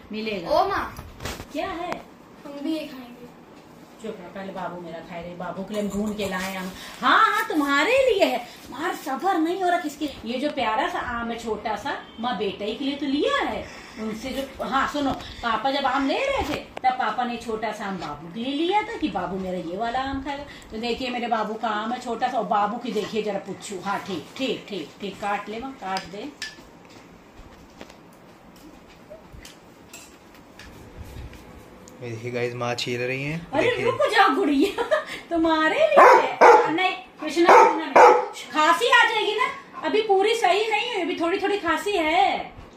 मिलेगा। ओ माँ, क्या है? हम भी ये खाएंगे। चुप रहो, पहले बाबू मेरा खाए रहे। बाबू के लिए हम ढूंढ के लाए हम। हाँ हाँ, तुम्हारे लिए है। मार सबर नहीं हो रहा किसके। ये जो प्यारा सा आम है छोटा सा, माँ बेटा ही के लिए तो लिया है। उनसे जो, हाँ सुनो, पापा जब आम ले रहे थे तब पापा ने छोटा सा आम बाबू के लिए लिया था कि बाबू मेरा ये वाला आम खाएगा। तो देखिए मेरे बाबू का आम है छोटा सा, और बाबू की देखिए जरा पुच्छू। हाँ ठीक ठीक ठीक ठीक, काट ले माँ, काट दे। देखिए गाइस, माँ छील रही हैं। अरे रुक जाओ गुड़िया, तुम्हारे लिए नहीं। कृष्णा खांसी आ जाएगी ना, अभी पूरी सही नहीं है, अभी थोड़ी थोड़ी खांसी है।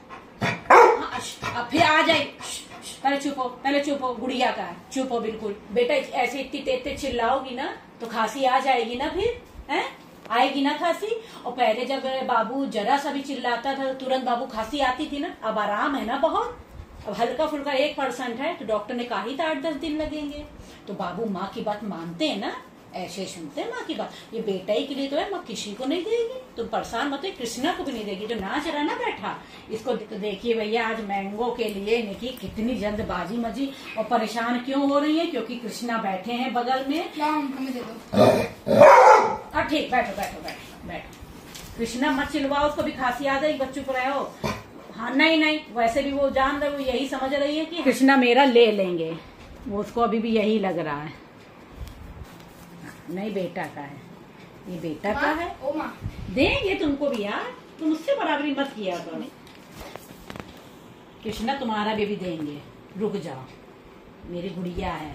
अब फिर आ जाएगी। पहले चुप हो, गुड़िया का चुप हो बिल्कुल। बेटा ऐसे इतनी तेज चिल्लाओगी ना तो खांसी आ जाएगी ना, फिर है आएगी ना खांसी। और पहले जब बाबू जरा सा भी चिल्लाता था तो तुरंत बाबू खांसी आती थी ना। अब आराम है ना बहुत, अब हल्का फुल्का 1% है, तो डॉक्टर ने कहा ही था 8-10 दिन लगेंगे। तो बाबू माँ की बात मानते हैं ना, ऐसे सुनते हैं माँ की बात। ये बेटा ही के लिए तो है, माँ किसी को नहीं देगी। तुम परेशान मत हो, कृष्णा को भी नहीं देगी। जो नाच रहा ना बैठा, इसको तो देखिए भैया, आज मैंगो के लिए इनकी कितनी जल्दबाजी मची। और परेशान क्यों हो रही है? क्योंकि कृष्णा बैठे हैं बगल में। हमें दे दो। अब ठीक, बैठो। कृष्णा मत चिल्वाओ, उसको भी खांसी आ जाएगी, बच्चों को रहो। हाँ नहीं, वैसे भी वो जान रहे, वो यही समझ रही है कि कृष्णा मेरा ले लेंगे। वो उसको अभी भी यही लग रहा है। नहीं, बेटा का है ये, बेटा का है। ओ माँ, देंगे तुमको भी यार, तुम उससे बराबरी मत किया करो। कृष्णा तुम्हारा भी देंगे, रुक जाओ, मेरी गुड़िया है।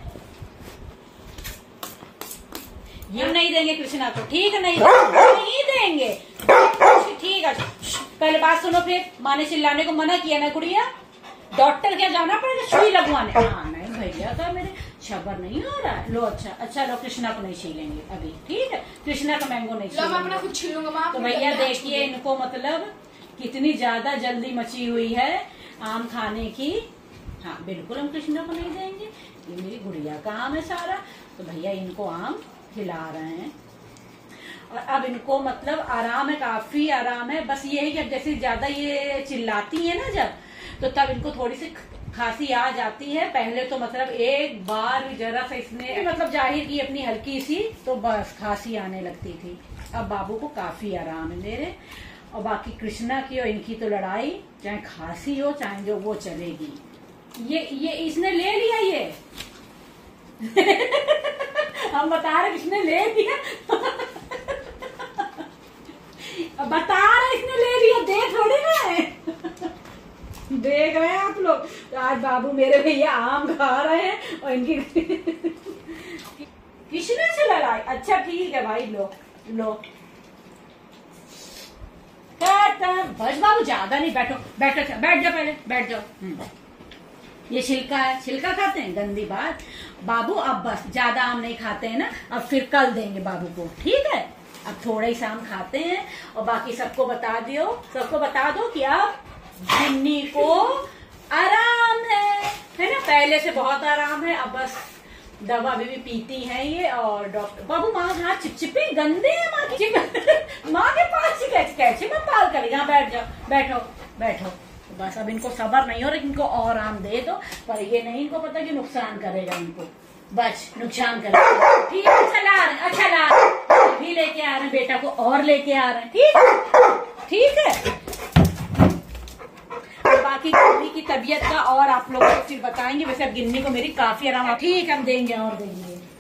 ये नहीं देंगे कृष्णा को, ठीक है? नहीं देंगे, ठीक है। पहले बात सुनो, फिर माँ ने चिल्लाने को मना किया ना गुड़िया। डॉक्टर क्या जाना पड़ेगा सुई लगवाने? हाँ नहीं भैया का मेरे सबर नहीं हो रहा है। लो अच्छा लो, कृष्णा को नहीं छीलेंगे अभी, ठीक है? कृष्णा का मैंगो नहीं छीलेंगे। मैं अपना खुद छीलूंगा माँ। तो भैया देखिए इनको मतलब कितनी ज्यादा जल्दी मची हुई है आम खाने की। हाँ बिल्कुल, हम कृष्णा को नहीं देंगे, ये मेरी गुड़िया का आम है सारा। तो भैया इनको आम खिला रहे हैं। और अब इनको मतलब आराम है, काफी आराम है। बस ये है कि अब जैसे ज्यादा ये चिल्लाती है ना जब, तो तब इनको थोड़ी सी खांसी आ जाती है। पहले तो मतलब एक बार जरा सा इसने मतलब जाहिर की अपनी हल्की सी, तो बस खांसी आने लगती थी। अब बाबू को काफी आराम है मेरे। और बाकी कृष्णा की और इनकी तो लड़ाई, चाहे खांसी हो चाहे जो, वो चलेगी। ये इसने ले लिया ये हम बता रहे किसने ले लिया बता रहे इसने ले लिया, देख थोड़ी ना है देख रहे हैं आप लोग। आज बाबू मेरे भैया आम खा रहे हैं और इनकी किसने से लड़ाई। अच्छा ठीक है भाई, लो बस बाबू ज्यादा नहीं, बैठ जाओ पहले, बैठ जाओ। ये छिलका है, छिलका खाते हैं, गंदी बात। बाबू अब बस ज्यादा आम नहीं खाते हैं ना, अब फिर कल देंगे बाबू को, ठीक है? अब थोड़ा ही आम खाते हैं। और बाकी सबको बता दो कि अब गिन्नी को आराम है ना? पहले से बहुत आराम है। अब बस दवा भी पीती है ये। और डॉक्टर बाबू, माँ हाथ चिपचिपे गंदे हैं माँ की माँ के पास कैसे मैं पाल कर। यहाँ बैठो। बस अब इनको सबर नहीं हो रहा, इनको और आम दे दो। पर ये नहीं इनको पता कि नुकसान करेगा इनको, बस नुकसान करेगा। ठीक है, अच्छा ला भी लेके आ रहे हैं, बेटा को और लेके आ रहे हैं, ठीक है? बाकी गिन्नी की तबीयत का और आप लोगों को फिर बताएंगे। वैसे अब गिन्नी को मेरी काफी आराम, ठीक, हम देंगे और देंगे।